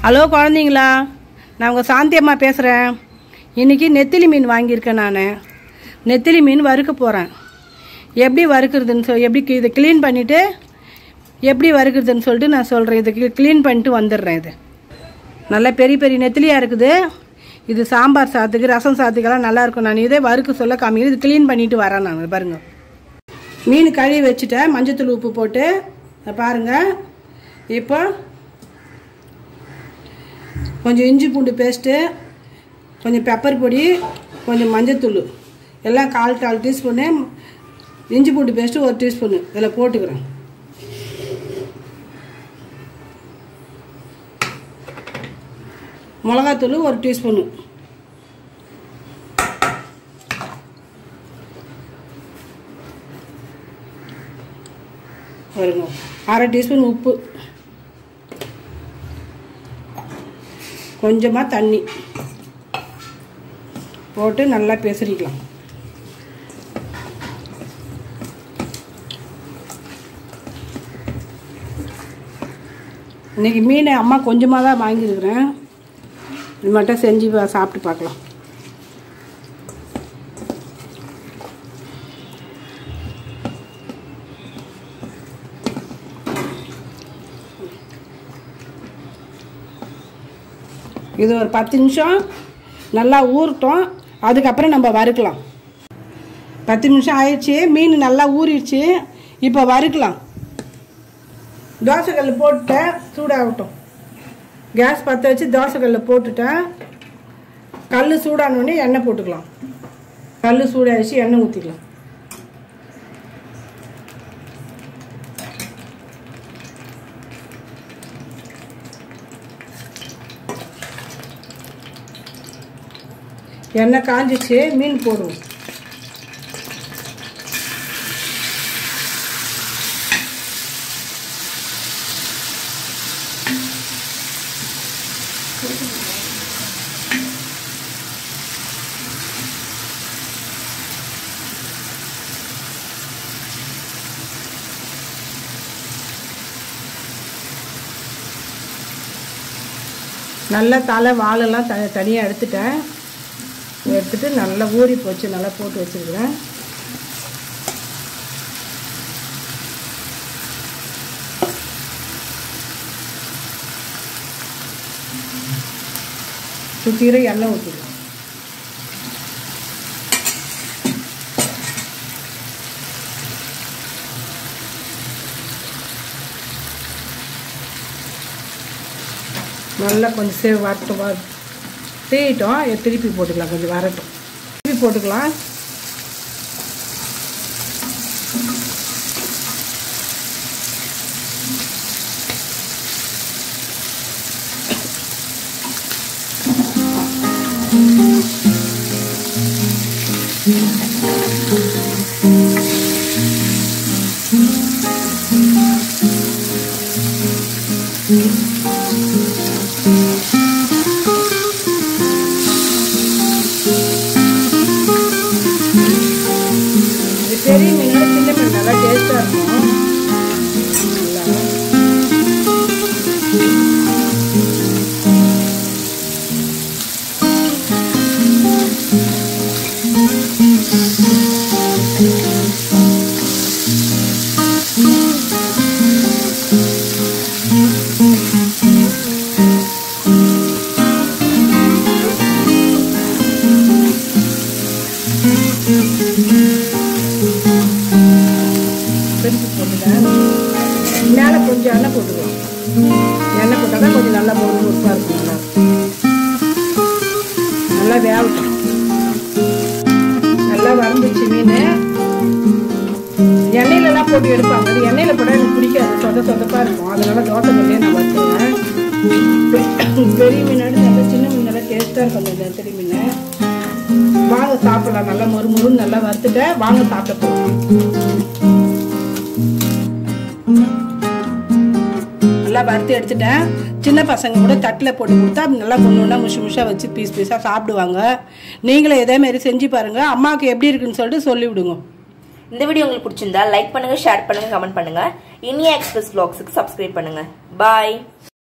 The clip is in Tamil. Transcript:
ஹலோ குழந்தைங்களா, நான் உங்கள் சாந்தி அம்மா பேசுகிறேன். இன்றைக்கி நெத்திலி மீன் வாங்கியிருக்கேன். நான் நெத்திலி மீன் வறுக்க போகிறேன். எப்படி வறுக்கிறதுன்னு எப்படி இதை க்ளீன் பண்ணிவிட்டு எப்படி வறுக்கிறதுன்னு சொல்லிட்டு நான் சொல்கிறேன். இதுக்கு க்ளீன் பண்ணிட்டு வந்துடுறேன். இது நல்லா பெரிய பெரிய நெத்திலியாக இருக்குது. இது சாம்பார் சாதத்துக்கு ரசம் சாதத்துக்கெல்லாம் நல்லாயிருக்கும். நான் இதே வறுக்க சொல்ல காமிக்கிறேன். இது க்ளீன் பண்ணிவிட்டு வரேன். நான் பாருங்கள், மீன் கழுவி வச்சுட்டேன். மஞ்சத்தூள் உப்பு போட்டு பாருங்கள். இப்போ கொஞ்சம் இஞ்சி பூண்டு பேஸ்ட்டு, கொஞ்சம் பெப்பர் பொடி, கொஞ்சம் மஞ்சத்தூள் எல்லாம் கால் டீஸ்பூனு, இஞ்சி பூண்டு பேஸ்ட்டு 1 டீஸ்பூனு இதில் போட்டுக்கிறேன். மிளகாத்தூள் 1 டீஸ்பூனு, வருங்க 1/2 டீஸ்பூன் உப்பு, கொஞ்சமாக தண்ணி போட்டு நல்லா பெசரிக்கலாம். இன்றைக்கி மீன் அம்மா கொஞ்சமாக தான் வாங்கியிருக்கிறேன். இது மட்டும் செஞ்சு சாப்பிட்டு பார்க்கலாம். இது ஒரு 10 நிமிஷம் நல்லா ஊறட்டும். அதுக்கப்புறம் நம்ம வறுக்கலாம். 10 நிமிஷம் ஆயிடுச்சு. மீன் நல்லா ஊறிடுச்சு. இப்போ வறுக்கலாம். தோசைக்கல் போட்டுட்டேன், சூடாகட்டும். கேஸ் பற்ற வச்சு தோசைக்கல்ல போட்டுட்டேன். கல் சூடானோடனே எண்ணெய் போட்டுக்கலாம். கல் சூடாகிடுச்சு, எண்ணெய் ஊற்றிக்கலாம். எண்ணெய் காஞ்சிச்சு, மீன் போடுவோம். நல்லா தலை வாலெல்லாம் தனியாக எடுத்துட்டேன். எடுத்துட்டு நல்லா ஊறி போச்சு, நல்லா போட்டு வச்சுருக்கிறேன். சுத்தீர எண்ணெய் ஊற்றிடுவேன். நல்லா கொஞ்சம் வரட்டும், தேயிட்டோம். திருப்பி போட்டுக்கலாம். கொஞ்சம் வரட்டும், திருப்பி போட்டுக்கலாம். பெரிய மீனோட சின்ன மீன் நல்லா டேஸ்டாக இருக்கும். மேலே கொஞ்சம் எண்ணெய் போட்டுக்கலாம். எண்ணெய் போட்டால் தான் கொஞ்சம் நல்லா முறுப்பாக இருக்கும். நல்லா வேகட்டும். நல்லா வறந்துச்சு மீன். எண்ணெயிலலாம் போட்டு எடுப்பாங்க. அது எண்ணெயில் போட்டால் எனக்கு பிடிக்காது, சொதப்பாக இருக்கும். அதனால தோசை கல்லையே நான் வறுத்துவேன். பெரிய மீனோட நல்லா சின்ன மீனெல்லாம் டேஸ்ட்டாக இருக்கும். அந்த நெத்திலி மீன் வாங்க சாப்பிடலாம். நல்லா மொறுன்னு நல்லா வறுத்துட்டேன். வாங்க சாப்பிட போகலாம். நல்லா வறுத்து எடுத்துட்டேன். சின்ன பசங்க கூட தட்டில் போட்டு கொடுத்தா நல்லா ஒன்று முஷாக வச்சு பீஸாக சாப்பிடுவாங்க. நீங்களும் இதேமாரி செஞ்சு பாருங்கள். அம்மாவுக்கு எப்படி இருக்குன்னு சொல்லிட்டு சொல்லிவிடுங்க. இந்த வீடியோ உங்களுக்கு பிடிச்சிருந்தா லைக் பண்ணுங்க, ஷேர் பண்ணுங்க, கமெண்ட் பண்ணுங்க. இனியா எக்ஸ்பிரஸ் vlogsக்கு சப்ஸ்கிரைப் பண்ணுங்க. பாய்.